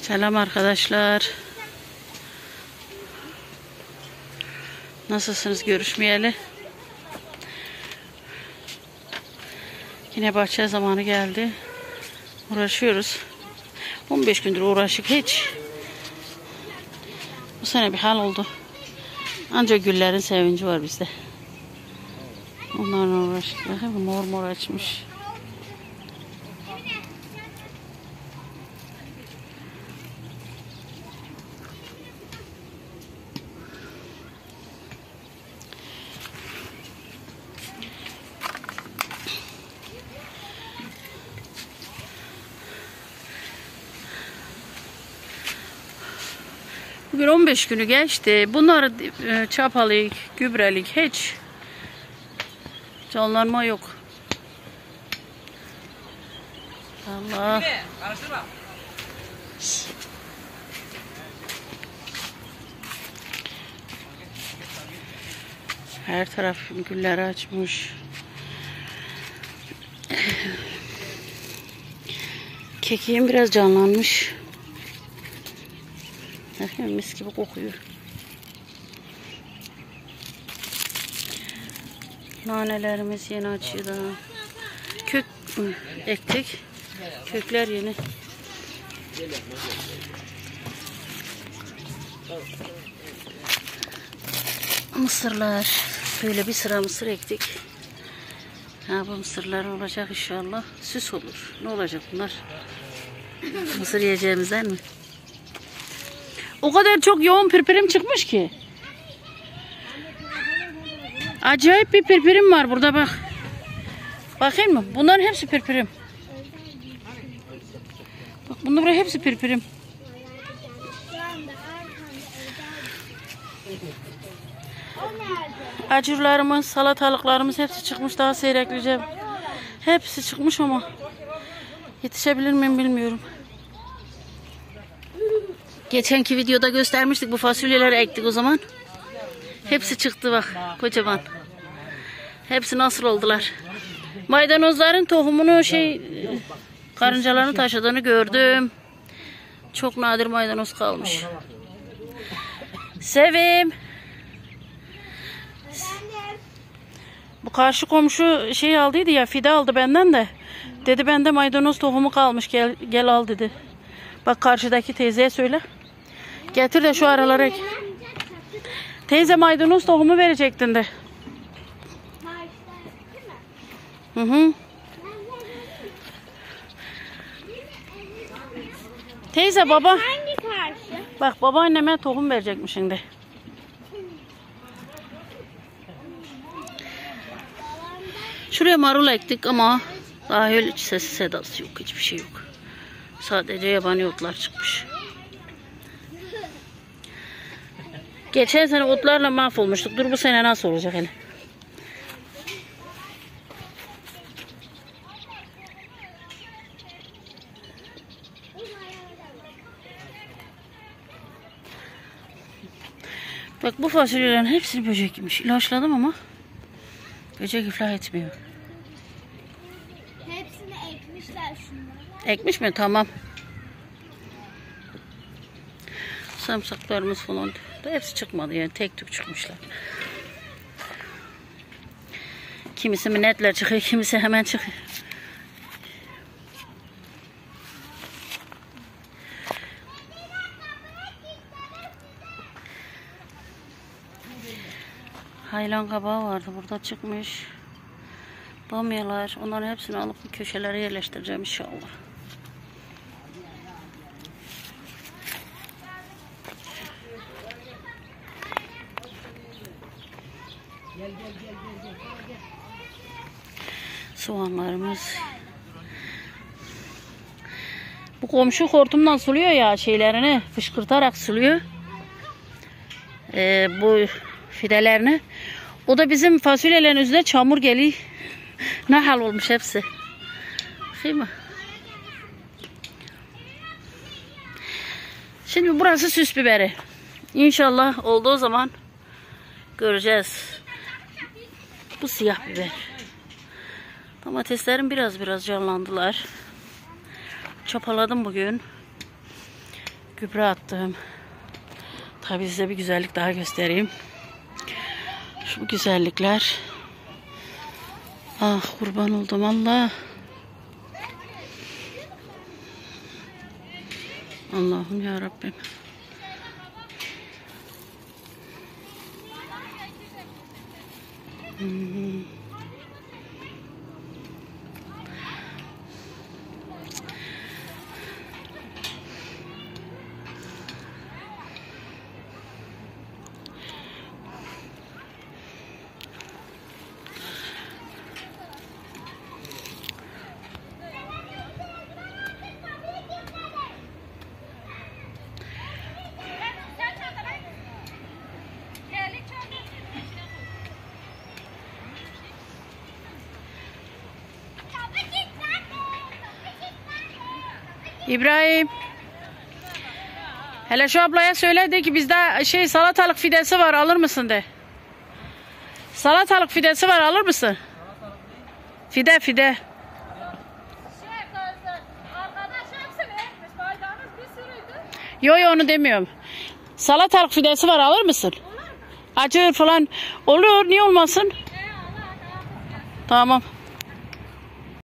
Selam arkadaşlar. Nasılsınız görüşmeyeli? Yine bahçe zamanı geldi. Uğraşıyoruz. 15 gündür uğraşık hiç. Bu sene bir hal oldu. Ancak güllerin sevinci var bizde. Onlarla uğraşık. Bakın mor mor açmış. Bugün 15 günü geçti. Bunları çapalık, gübrelik hiç canlanma yok. Allah. Her taraf güller açmış. Kekiğim biraz canlanmış. Mis gibi kokuyor. Nanelerimiz yeni açıyor daha. Kök ektik. Kökler yeni. Mısırlar. Böyle bir sıra mısır ektik. Bu mısırlar olacak inşallah. Süs olur. Ne olacak bunlar? Mısır yiyeceğimizden mi? O kadar çok yoğun pirpirim çıkmış ki. Acayip bir pirpirim var burada bak. Bakayım mı? Bunların hepsi pirpirim. Bak bunların hepsi pirpirim. Acurlarımız, salatalıklarımız hepsi çıkmış. Daha seyrekleyeceğim. Hepsi çıkmış ama yetişebilir miyim bilmiyorum. Geçenki videoda göstermiştik, bu fasulyeleri ektik o zaman. Hepsi çıktı bak, kocaman. Hepsi nasıl oldular. Maydanozların tohumunu karıncaların taşıdığını gördüm. Çok nadir maydanoz kalmış. Sevim. Bu karşı komşu aldıydı ya, fide aldı benden de. Dedi bende maydanoz tohumu kalmış, gel al dedi. Bak karşıdaki teyzeye söyle. Getir de şu aralara ek. Teyze maydanoz tohumu verecektin de. Hı. Teyze baba. Hangi karşı? Bak babaanneme tohum verecekmiş şimdi. Şuraya marul ektik ama daha öyle sesi sedası yok. Hiçbir şey yok. Sadece yabani otlar çıkmış. Geçen sene otlarla mahvolmuştuk. Dur bu sene nasıl olacak hele. Bak bu fasulyelerin hepsini böcek yemiş. İlaçladım ama böcek iflah etmiyor. Hepsini ekmişler şunları. Ekmiş mi? Tamam. Sarımsaklarımız falan da hepsi çıkmadı yani, tek tük çıkmışlar. Kimisi minnetle çıkıyor, kimisi hemen çıkıyor. Haylan kabağı vardı burada, çıkmış. Bamyalar, onların hepsini alıp bir köşelere yerleştireceğim inşallah. Soğanlarımız. Bu komşu hortumdan suluyor ya, şeylerini fışkırtarak suluyor. Bu fidelerini. O da bizim fasulyelerin üzerine çamur geliyor. Ne hal olmuş hepsi. Değil mi? Şimdi burası süs biberi. İnşallah olduğu zaman göreceğiz. Bu siyah biber. Domateslerim biraz canlandılar. Çapaladım bugün. gübre attım. Tabii size bir güzellik daha göstereyim. Şu güzellikler. Ah kurban oldum Allah. Allah'ım ya Rabbim. İbrahim. Hele şu ablaya söyle de ki bizde salatalık fidesi var, alır mısın de. Salatalık fidesi var, alır mısın? Fide. Yo onu demiyorum. Salatalık fidesi var, alır mısın? Acır falan. Olur, niye olmasın? Tamam.